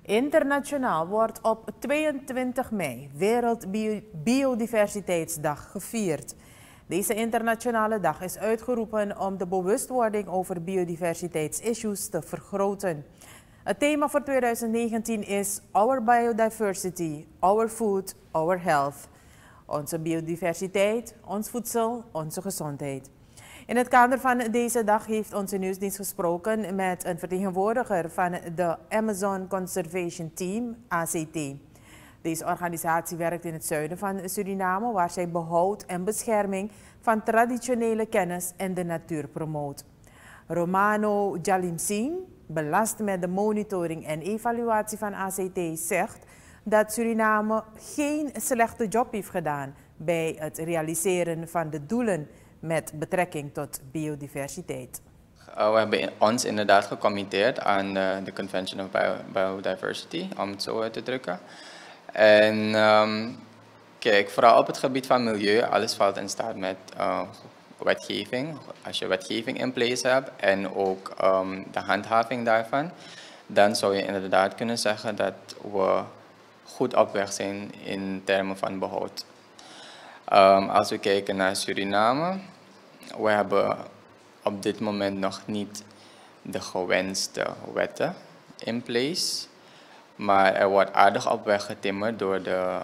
Internationaal wordt op 22 mei Wereld Biodiversiteitsdag gevierd. Deze internationale dag is uitgeroepen om de bewustwording over biodiversiteitsissues te vergroten. Het thema voor 2019 is Our Biodiversity, Our Food, Our Health. Onze biodiversiteit, ons voedsel, onze gezondheid. In het kader van deze dag heeft onze nieuwsdienst gesproken met een vertegenwoordiger van de Amazon Conservation Team, ACT. Deze organisatie werkt in het zuiden van Suriname, waar zij behoud en bescherming van traditionele kennis en de natuur promoot. Romano Jalimsing, belast met de monitoring en evaluatie van ACT, zegt dat Suriname geen slechte job heeft gedaan bij het realiseren van de doelen met betrekking tot biodiversiteit. We hebben ons inderdaad gecommitteerd aan de Convention of Biodiversity, om het zo uit te drukken. En kijk, vooral op het gebied van milieu, alles valt in staat met wetgeving. Als je wetgeving in place hebt en ook de handhaving daarvan, dan zou je inderdaad kunnen zeggen dat we goed op weg zijn in termen van behoud. Als we kijken naar Suriname, we hebben op dit moment nog niet de gewenste wetten in place. Maar er wordt aardig op weg getimmerd door de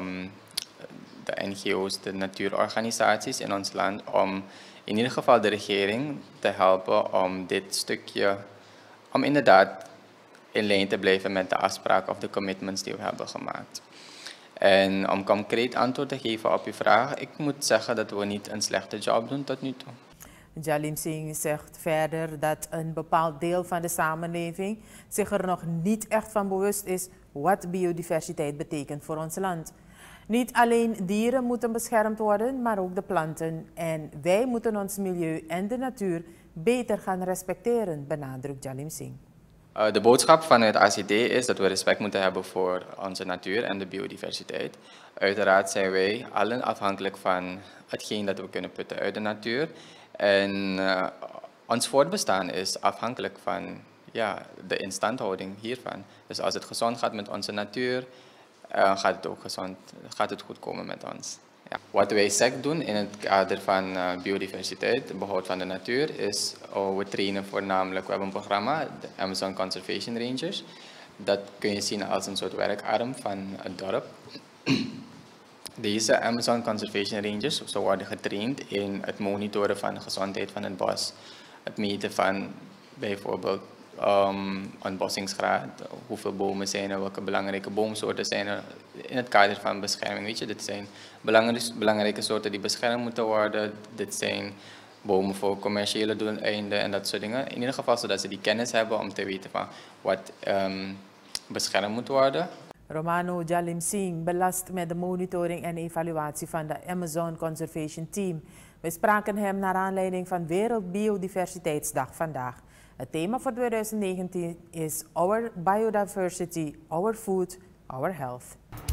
NGO's, de natuurorganisaties in ons land, om in ieder geval de regering te helpen om dit stukje, om inderdaad in lijn te blijven met de afspraken of de commitments die we hebben gemaakt. En om concreet antwoord te geven op uw vraag, ik moet zeggen dat we niet een slechte job doen tot nu toe. Jalimsing zegt verder dat een bepaald deel van de samenleving zich er nog niet echt van bewust is wat biodiversiteit betekent voor ons land. Niet alleen dieren moeten beschermd worden, maar ook de planten. En wij moeten ons milieu en de natuur beter gaan respecteren, benadrukt Jalimsing. De boodschap van het ACT is dat we respect moeten hebben voor onze natuur en de biodiversiteit. Uiteraard zijn wij allen afhankelijk van hetgeen dat we kunnen putten uit de natuur. En ons voortbestaan is afhankelijk van de instandhouding hiervan. Dus als het gezond gaat met onze natuur, gaat het goed komen met ons. Ja. Wat wij SEC doen in het kader van biodiversiteit, behoud van de natuur, is we trainen voornamelijk, we hebben een programma, de Amazon Conservation Rangers. Dat kun je zien als een soort werkarm van het dorp. Deze Amazon Conservation Rangers worden getraind in het monitoren van de gezondheid van het bos. Het meten van bijvoorbeeld ontbossingsgraad, hoeveel bomen zijn er, welke belangrijke boomsoorten zijn er in het kader van bescherming. Weet je, dit zijn belangrijke soorten die beschermd moeten worden. Dit zijn bomen voor commerciële doeleinden en dat soort dingen. In ieder geval zodat ze die kennis hebben om te weten van wat beschermd moet worden. Romano Jalimsing, belast met de monitoring en evaluatie van de Amazon Conservation Team. We spraken hem naar aanleiding van Wereld Biodiversiteitsdag vandaag. Het thema voor 2019 is Our Biodiversity, Our Food, Our Health.